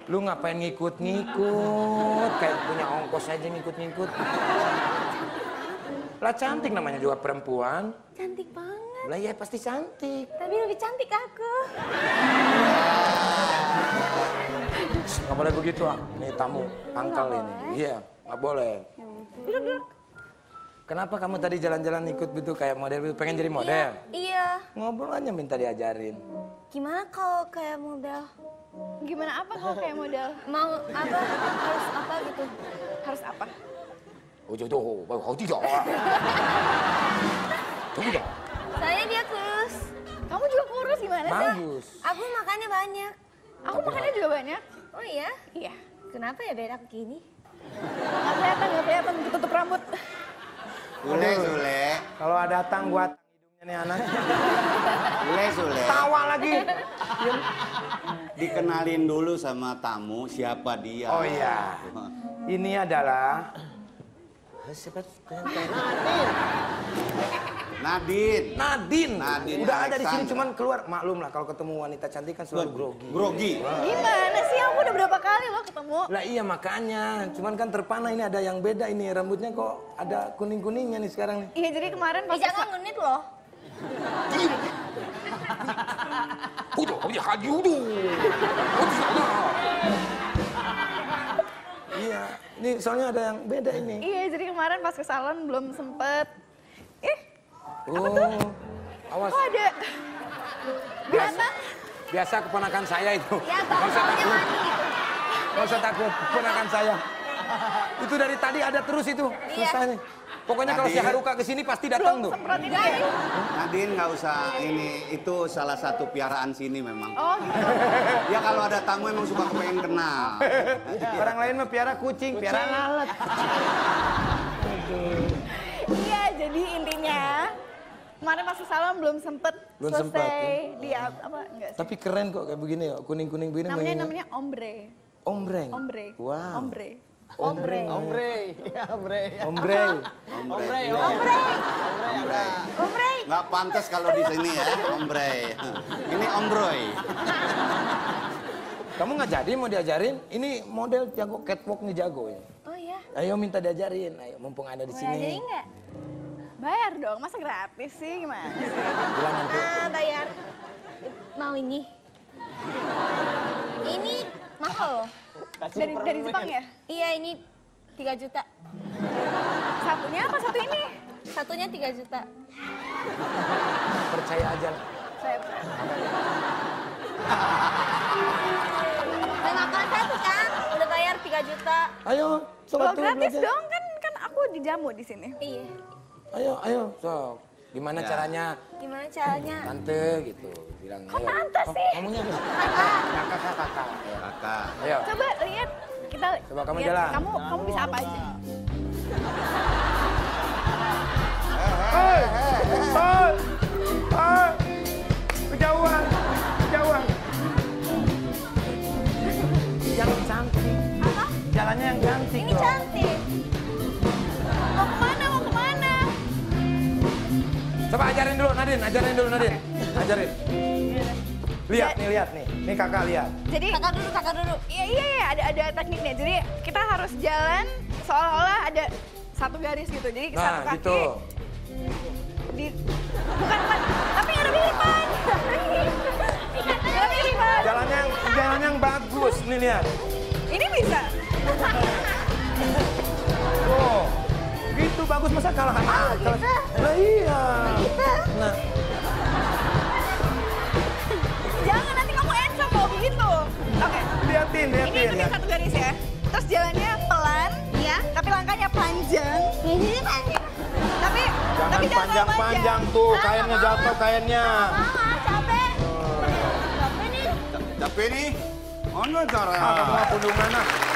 Lu ngapain ngikut-ngikut? Kayak punya ongkos aja ngikut-ngikut. Lah cantik namanya juga perempuan. Cantik banget. Lah ya pasti cantik. Tapi lebih cantik aku. Nggak boleh begitu ah. Nih tamu angkal ini. Iya, nggak boleh. Duduk. Kenapa kamu tadi jalan-jalan ikut gitu kayak model? Pengen jadi model? Iya. Ngobrol aja minta diajarin. Gimana kalau kayak model? Gimana apa kalau kayak model? Mau apa? Harus apa gitu? Harus apa? Oh jodoh, kau tidak. Tidak. Saya dia kurus. Kamu juga kurus gimana sih? Bagus. Aku makannya banyak. Aku makannya juga banyak. Oh iya? Iya. Kenapa ya beda begini? Nggak kelihatan, ketutup rambut. Sule. Kalau ada tang gua tang hidungnya nih anak. Sule. Tawa lagi. Dikenalin dulu sama tamu siapa dia. Oh iya. Ini adalah Nadine. Nadine. Udah ada di sini Alexandra. cuman keluar. Maklum lah kalau ketemu wanita cantik kan selalu grogi. Grogi. Gimana sih? Aku udah berapa kali loh ketemu. Lah iya makanya. Cuman kan terpana ini ada yang beda ini. Rambutnya kok ada kuning-kuningnya nih sekarang nih. Iya, jadi kemarin pas Jangan ngenit loh. Iya. Ini soalnya ada yang beda ini. Iya, jadi kemarin pas ke salon belum sempet. Oh. Awas. Kok ada? Biasa. Biasa keponakan saya itu. Ya, Nggak usah baunya takut. mandi gitu. Nggak usah takut, keponakan saya. Itu dari tadi ada terus itu. Susah nih. Pokoknya kalau si Nadine. Haruka kesini pasti datang tuh. Semprot ini ya? Nadine nggak usah ini, itu salah satu piaraan sini memang. Oh gitu. Ya kalau ada tamu emang suka kepengen kenal. Orang lain mah piara kucing, piara lalat. Iya, jadi intinya kemarin pas ke salon belum sempet Belum selesai sempet, ya? dia apa enggak sih? Tapi keren kok kayak begini ya, kuning-kuning begini. Namanya ombre. Ombreng. Ombre. Wow. Ombre. Ombreng. Ombre. Ombreng. Ombre. Nggak pantas kalau di sini ya, ombre. Ini ombroy. Kamu nggak jadi mau diajarin? Ini model jago catwalk nih jago ya. Oh iya. Ayo minta diajarin, ayo mumpung ada di Mau sini. ngajarin nggak? Bayar dong, masa gratis sih gimana? Bilang nanti. Bayar. Mau ini? Ini mahal loh. Dari Jepang ya? Iya ini 3 juta. Satunya apa satu ini? Satunya 3 juta. Percaya aja. Saya Udah makan satu kan? Udah bayar 3 juta. Ayo, coba kalau tuh gratis belajar. dong kan aku dijamu di sini. Iya. Ayo, sok. Gimana Ya. caranya? Gimana caranya? Tante gitu. Bilang. Kok ayo. tante sih? Kamunya apa? Kakak. Ayo. Kakak. Ayo. Coba lihat kita. Coba kamu lihat, jalan. Kamu bisa apa aja? Hei, kejauhan. Yang cantik. Apa? Jalannya yang cantik. Ini loh. cantik. Mau kemana? Mau kemana? Coba ajarin dulu Nadine. Ajarin. Lihat nih. Nih kakak lihat. Jadi Kakak dulu. Iya, ada tekniknya. Jadi kita harus jalan seolah-olah ada satu garis gitu. Jadi satu Nah, kaki gitu. bukan, tapi ada pilihan. Ada pilihan. Jalan yang bagus nih lihat. Ini bisa. Oh, gitu bagus masa kalah. gitu. Lah iya. Nah, Jangan nanti kamu encok mau begitu. Oke. liatin. Ini ikutin satu garis ya. Terus jalannya pelan, Iya. tapi langkahnya panjang. Ini panjang. Tapi jangan tapi panjang-panjang tuh, kainnya jatuh kainnya. Mama capek. Capek nih. Tapi nih, ono cara. Kamu pundungan ah.